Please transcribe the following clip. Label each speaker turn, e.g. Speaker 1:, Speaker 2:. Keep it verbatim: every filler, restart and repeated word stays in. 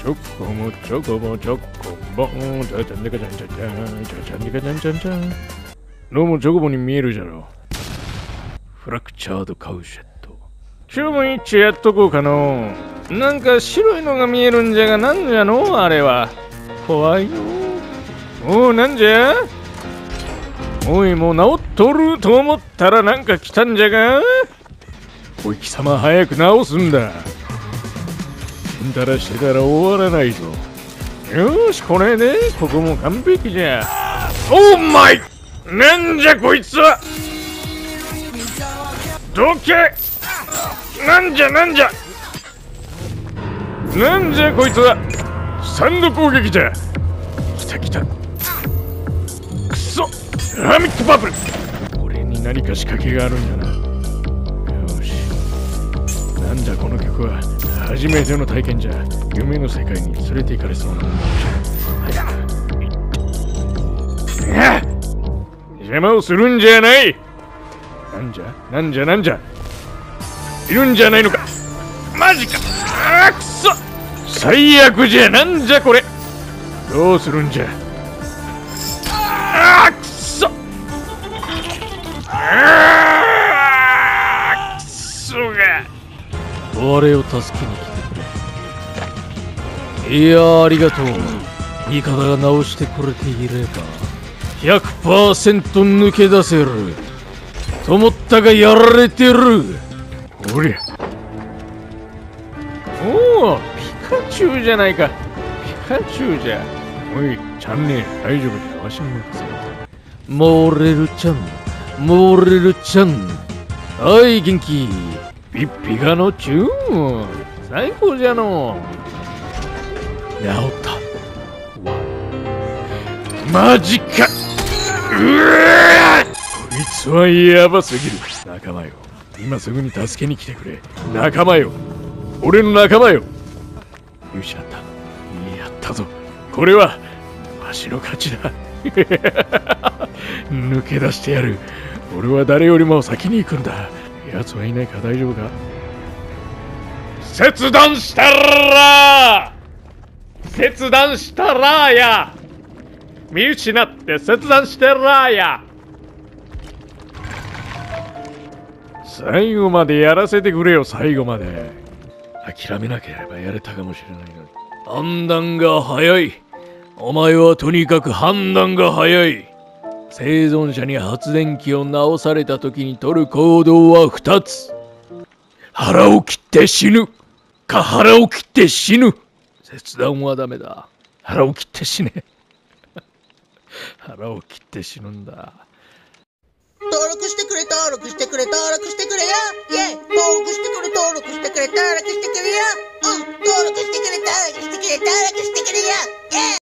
Speaker 1: チョコもチョコもチョコボンチャチャンデカチャンチャチャンチャチャンデカチャンチャンチャン。どうもチョコボに見えるじゃろ。フラクチャードカウシェット。注文一丁やっとこうかの。なんか白いのが見えるんじゃがなんじゃのあれは。怖いの。おうなんじゃ。おいもう治っとると思ったらなんか来たんじゃが。おい貴様早く治すんだ。うんたらしてたら終わらないぞ。よーしこれでここも完璧じゃ。オーマイなんじゃこいつは。どけなんじゃなんじゃなんじゃこいつは。三度攻撃じゃ。来た来たくそハミックバブル。俺に何か仕掛けがあるんだな。よしなんじゃこの曲は。初めての体験じゃ。夢の世界に連れて行かれそうなもんだ。早くあっ邪魔をするんじゃない。なんじゃなんじゃなんじゃいるんじゃないのか。マジか。あーくそ最悪じゃ。なんじゃこれ。どうするんじゃ。あーくそあーくそが我を助けに来てくれ。いやありがとう。味方が直してくれていれば ひゃくパーセント 抜け出せると思ったがやられてる。おりゃおおピカチュウじゃないか。ピカチュウじゃ。おいちゃんね大丈夫だ。わしに任せろ。モーレルちゃんモーレルちゃんはい元気。ピッピガのチューン最高じゃの。治った。マジか。うわこいつはやばすぎる。仲間よ今すぐに助けに来てくれ。仲間よ俺の仲間よ。よしあったやったぞ。これはわしの勝ちだ抜け出してやる。俺は誰よりも先に行くんだ。奴はいないか。大丈夫か。切断したら切断したらや見失って切断してらや。最後までやらせてくれよ。最後まで諦めなければやれたかもしれないのに。判断が早い。お前はとにかく判断が早い。生存者に発電機を直された時に取る行動はふたつ。腹を切って死ぬか腹を切って死ぬ。切断はダメだ。腹を切って死ね腹を切って死ぬんだ。
Speaker 2: 登録してくれ登録してくれ登録してくれよ。イェイ登録してくれ登録してくれ登録してくれよ。うん登録してくれ登録してくれ登録してくれよ。イェイ